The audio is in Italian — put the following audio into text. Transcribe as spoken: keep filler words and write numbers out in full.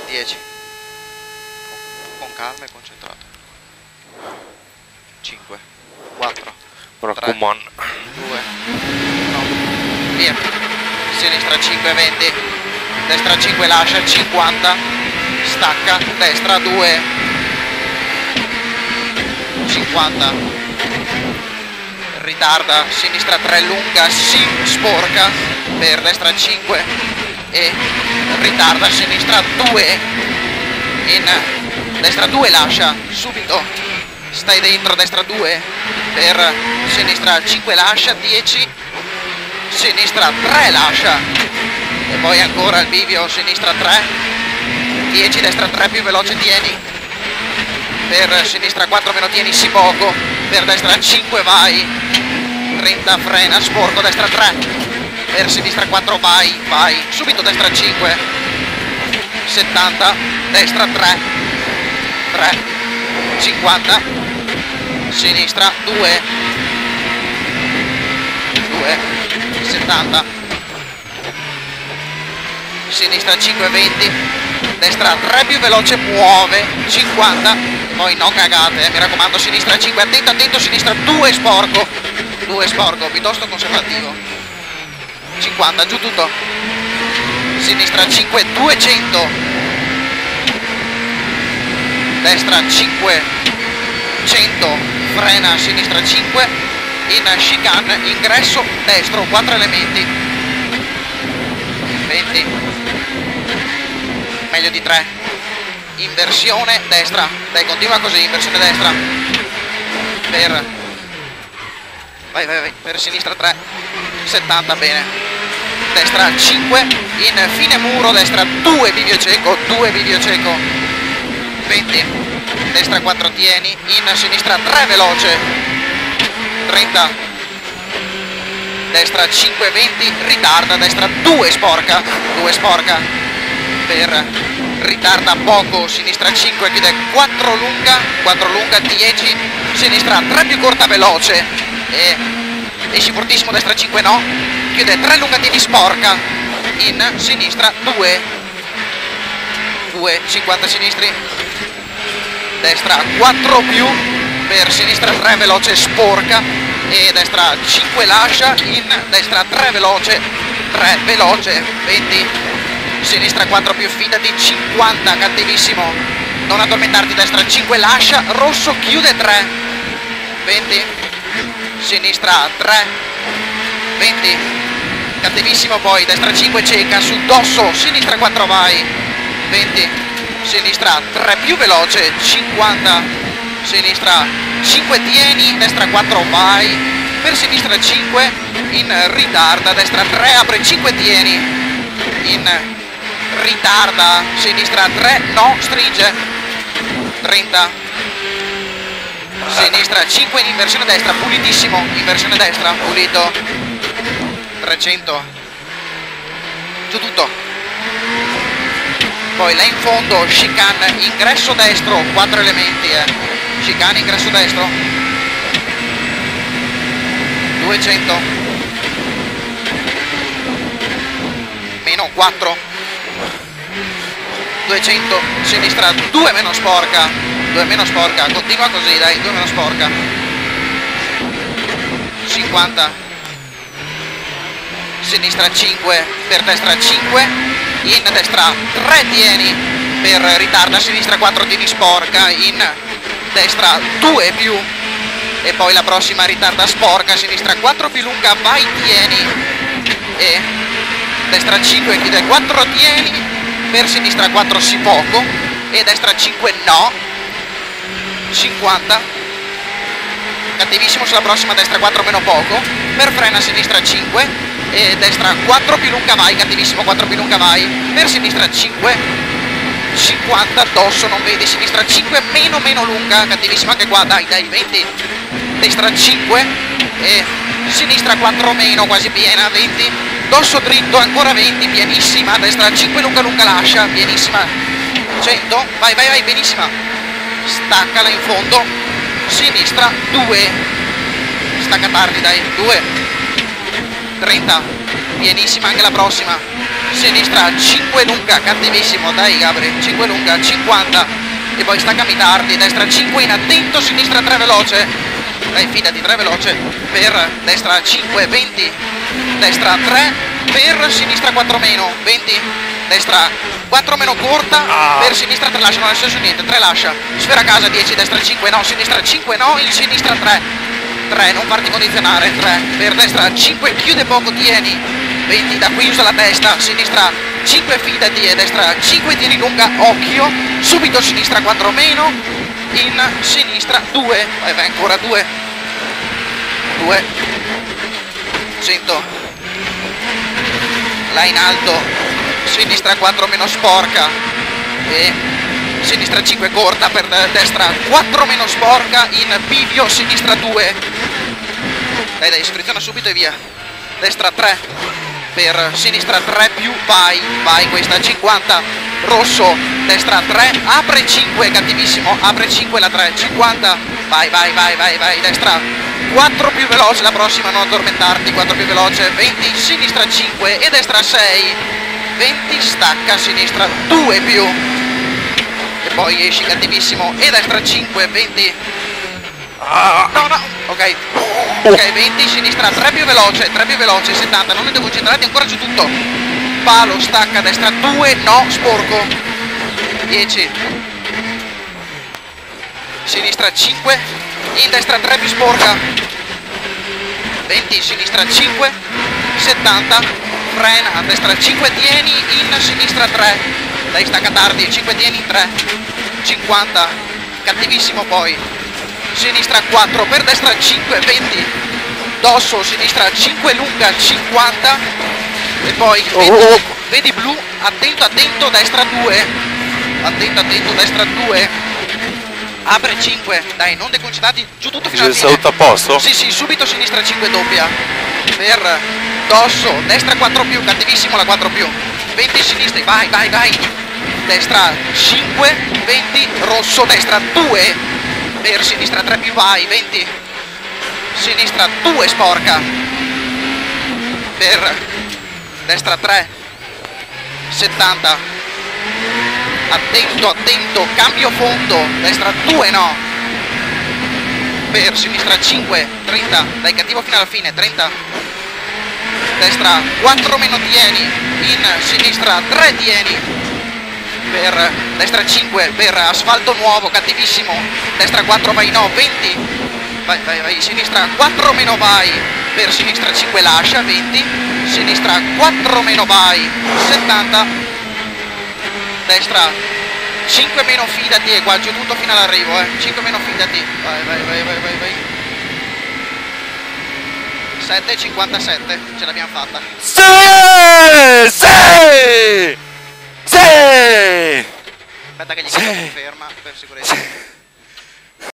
dieci. Con calma e concentrato. cinque, quattro, Mi raccomando. due, uno, via. Sinistra cinque, venti. Destra cinque, lascia, cinquanta. Stacca, destra due, cinquanta. Ritarda, sinistra tre, lunga, si sporca. Per destra cinque e ritarda, sinistra due. In destra due, lascia, subito. Stai dentro, destra due. Per sinistra cinque, lascia, dieci. Sinistra tre, lascia. E poi ancora il bivio, sinistra tre, dieci, destra tre, più veloce tieni. Per sinistra quattro, meno tieni, sì poco. Per destra cinque, vai. trenta, frena, sporco, destra tre. Per sinistra quattro, vai, vai. Subito destra cinque. settanta, destra tre. tre. cinquanta. Sinistra due. due. settanta. Sinistra cinque, venti. Destra tre, più veloce, muove. cinquanta. Poi no cagate, eh, mi raccomando, sinistra cinque, attento, attento, sinistra due, sporco. due, sporco, piuttosto conservativo. cinquanta, giù tutto. Sinistra cinque, duecento. Destra cinque, cento. Frena, sinistra cinque. In chicane, ingresso destro, quattro elementi. venti. Meglio di tre. Inversione destra. Dai, continua così, inversione destra. Per vai vai vai per sinistra tre. settanta, bene. Destra cinque. In fine muro, destra due, bivio cieco, due, bivio cieco. venti. Destra quattro, tieni. In sinistra tre, veloce. trenta. Destra cinque, venti. Ritarda, destra due, sporca. due, sporca. Per ritarda poco, sinistra cinque, chiude quattro, lunga, quattro lunga, dieci. Sinistra tre, più corta, veloce. E esci fortissimo, destra cinque, no. Chiude tre, lunga, tieni, sporca. In sinistra due. due, cinquanta sinistri. Destra quattro, più. Per sinistra tre, veloce, sporca. E destra cinque, lascia. In destra tre, veloce. tre, veloce. venti. Sinistra quattro, più, fidati. cinquanta, cattivissimo. Non addormentarti, destra cinque, lascia. Rosso, chiude tre. venti. Sinistra tre. venti. Cattivissimo, poi destra cinque, cieca, sul dosso. Sinistra quattro, vai. venti. Sinistra tre, più veloce. cinquanta. Sinistra cinque, tieni. Destra quattro, vai. Per sinistra cinque. In ritarda. Destra tre, apre cinque, tieni. In ritarda. Sinistra tre, no, stringe. trenta. Sinistra cinque, in inversione destra, pulitissimo. Inversione destra, pulito. trecento. Giù tutto. Poi là in fondo, chicane, ingresso destro, quattro elementi, eh. Chicane, ingresso destro. duecento. Meno quattro. duecento. Sinistra due, meno sporca. due meno sporca. Continua così, dai, due meno sporca. cinquanta. Sinistra cinque, per destra cinque. In destra tre, tieni. Per ritarda, sinistra quattro, tieni, sporca. In destra due, più. E poi la prossima ritarda, sporca. Sinistra quattro, più, lunga, vai, tieni. E destra cinque, chiude quattro, tieni. Per sinistra quattro, sì poco. E destra cinque, no. cinquanta. Cattivissimo sulla prossima, destra quattro, meno poco. Per frena, sinistra cinque. E destra quattro, più, lunga, vai. Cattivissimo, quattro, più, lunga, vai. Per sinistra cinque. cinquanta, addosso, non vedi. Sinistra cinque, meno, meno lunga. Cattivissimo anche qua, dai, dai, venti. Destra cinque. E sinistra quattro, meno, quasi piena, venti. Dosso dritto, ancora venti, pienissima. Destra cinque, lunga, lunga, lascia, pienissima. cento, vai, vai, vai, benissima. Staccala in fondo. Sinistra due. Stacca tardi, dai, due. trenta. Pienissima anche la prossima. sinistra cinque lunga, cattivissimo, dai Gabri, cinque lunga, cinquanta, e poi staccami tardi, destra cinque in attento, sinistra tre veloce, dai fidati, tre veloce, per destra cinque, venti, destra tre, per sinistra quattro meno, venti, destra quattro meno corta, Ah. per sinistra tre lascia, non è successo niente, tre lascia, sfera a casa dieci, destra cinque no, sinistra cinque no, in sinistra tre, tre, non farti condizionare, tre, per destra cinque, chiude poco, tieni, venti, da qui usa la testa, sinistra cinque, fidati, e destra cinque, tieni lunga, occhio, subito sinistra quattro meno, in sinistra due, vai vai ancora due, due, cento, là in alto, sinistra quattro meno sporca, e sinistra cinque corta, per destra quattro meno sporca, in bivio, sinistra due, dai dai, friziona subito e via, destra tre, per sinistra tre più, vai, vai, questa cinquanta, rosso, destra tre, apre cinque, cattivissimo, apre cinque la tre, cinquanta, vai, vai, vai, vai, vai, destra quattro più veloce, la prossima non addormentarti, quattro più veloce, venti, sinistra cinque e destra sei, venti, stacca, sinistra due più, e poi esci cattivissimo, e destra cinque, venti, no, no, ok, ok, venti, sinistra tre più veloce, tre più veloce, settanta, non ne devo concentrarti ancora su tutto, palo, stacca, destra due, no, sporco, dieci, sinistra cinque, in destra tre più sporca, venti, sinistra cinque, settanta, frena, a destra cinque, tieni, in sinistra tre, dai stacca tardi, cinque tieni, tre, cinquanta, cattivissimo poi, sinistra quattro, per destra cinque, venti, dosso, sinistra cinque lunga, cinquanta, e poi vedi, Oh, oh. vedi blu, attento, attento, destra due, attento, attento, destra due, apre cinque, dai, non deconcentrati, giù tutto fino alla C'è fine. tutto a posto? Sì, sì, subito sinistra cinque doppia, per dosso, destra quattro più, cattivissimo la quattro più, venti sinistri, vai, vai, vai, destra cinque, venti, rosso, destra due, per sinistra tre più, vai, venti, sinistra due sporca, per destra tre, settanta, attento, attento, cambio fondo, destra due no, per sinistra cinque, trenta, dai cattivo fino alla fine, trenta, destra quattro meno tieni, in sinistra tre tieni, per destra cinque, per asfalto nuovo, cattivissimo, destra quattro vai no, venti, vai vai vai, sinistra quattro meno vai, per sinistra cinque lascia, venti, sinistra quattro meno vai, settanta, destra cinque meno fidati, e qua giù tutto fino all'arrivo, eh, cinque meno fidati, vai vai vai vai vai vai, sette, cinquantasette, ce l'abbiamo fatta. Sì! Sì! Sì! Aspetta che gli Sì. conferma per sicurezza.